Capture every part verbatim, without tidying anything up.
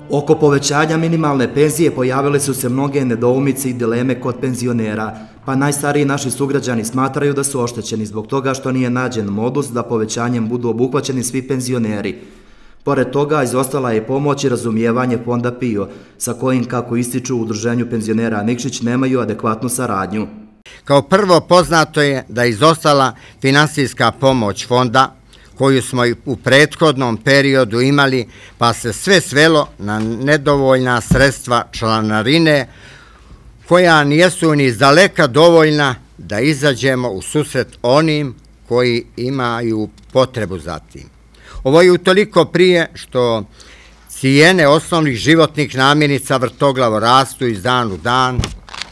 Oko povećanja minimalne penzije pojavile su se mnoge nedoumice i dileme kod penzionera, pa najstariji naši sugrađani smatraju da su oštećeni zbog toga što nije nađen modus da povećanjem budu obuhvaćeni svi penzioneri. Pored toga, izostala je pomoć i razumijevanje fonda P I O, sa kojim, kako ističu u Udruženju penzionera Nikšić, nemaju adekvatnu saradnju. Kao prvo, poznato je da je izostala finansijska pomoć fonda, koju smo i u prethodnom periodu imali, pa se sve svelo na nedovoljna sredstva članarine, koja nijesu ni izdaleka dovoljna da izađemo u susret onim koji imaju potrebu za tim. Ovo je utoliko prije što cijene osnovnih životnih namirnica vrtoglavo rastu iz dan u dan,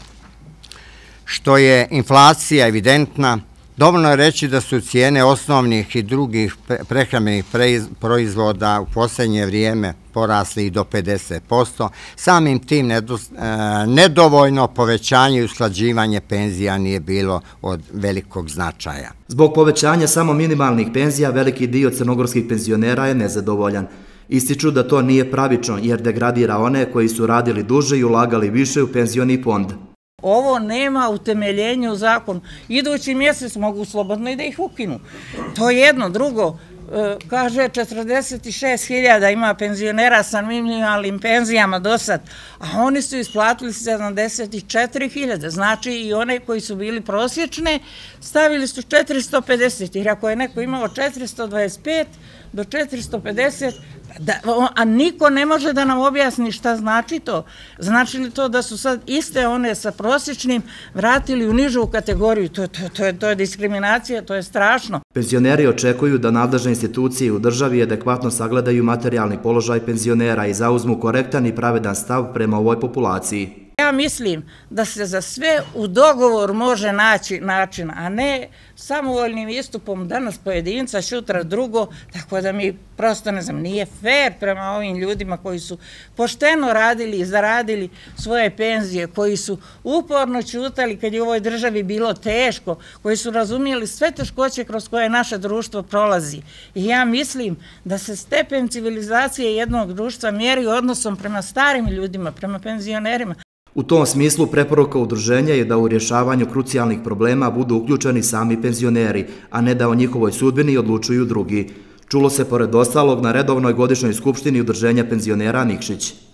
što je inflacija evidentna. Dovoljno je reći da su cijene osnovnih i drugih prehrambenih proizvoda u posljednje vrijeme porasli i do pedeset posto. Samim tim nedovoljno povećanje i usklađivanje penzija nije bilo od velikog značaja. Zbog povećanja samo minimalnih penzija, veliki dio crnogorskih penzionera je nezadovoljan. Ističu da to nije pravično jer degradira one koji su radili duže i ulagali više u penzioni fond. Ovo nema utemeljenja u zakonu. Idući mjesec mogu slobodno i da ih ukinu. To je jedno. Drugo, kaže četrdeset šest hiljada ima penzionera sa minimalnim penzijama do sad, a oni su isplatili sedamdeset četiri hiljade. Znači i one koji su bili prosječne stavili su četiristo pedeset, jer ako je neko imao četiristo dvadeset pet do četiristo pedeset, a niko ne može da nam objasni šta znači to. Znači li to da su sad iste one sa prosječnim vratili u nižu kategoriju? To je diskriminacija, to je strašno. Penzioneri očekuju da nadležne institucije u državi adekvatno sagledaju materijalni položaj penzionera i zauzmu korektan i pravedan stav prema ovoj populaciji. Ja mislim da se za sve u dogovor može naći način, a ne samovoljnim istupom danas pojedinca, sutra drugo, tako da mi prosto ne znam, nije fair prema ovim ljudima koji su pošteno radili i zaradili svoje penzije, koji su uporno ćutali kad je u ovoj državi bilo teško, koji su razumijeli sve teškoće kroz koje naše društvo prolazi. I ja mislim da se stepen civilizacije jednog društva mjeri odnosom prema starim ljudima, prema penzionerima. U tom smislu preporuka udruženja je da u rješavanju krucijalnih problema budu uključeni sami penzioneri, a ne da o njihovoj sudbini odlučuju drugi. Čulo se pored ostalog na redovnoj godišnjoj skupštini Udruženja penzionera Nikšić.